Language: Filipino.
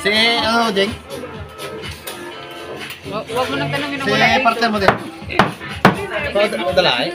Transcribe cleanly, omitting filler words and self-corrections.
Si, ano, Jeng? Huwag mo nang tanongin ang Si wala dito. partner mo din. Dala eh.